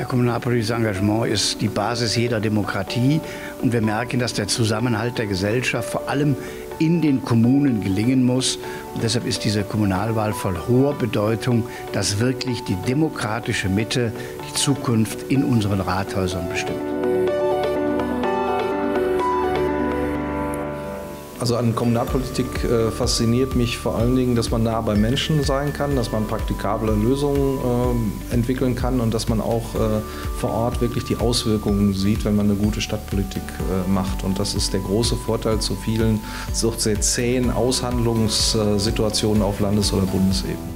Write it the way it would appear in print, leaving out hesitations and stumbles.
kommunalpolitisches Engagement ist die Basis jeder Demokratie. Und wir merken, dass der Zusammenhalt der Gesellschaft vor allem in den Kommunen gelingen muss. Und deshalb ist diese Kommunalwahl von hoher Bedeutung, dass wirklich die demokratische Mitte die Zukunft in unseren Rathäusern bestimmt. Also an Kommunalpolitik fasziniert mich vor allen Dingen, dass man nah bei Menschen sein kann, dass man praktikable Lösungen entwickeln kann und dass man auch vor Ort wirklich die Auswirkungen sieht, wenn man eine gute Stadtpolitik macht. Und das ist der große Vorteil zu vielen so sehr zähen Aushandlungssituationen auf Landes- oder Bundesebene.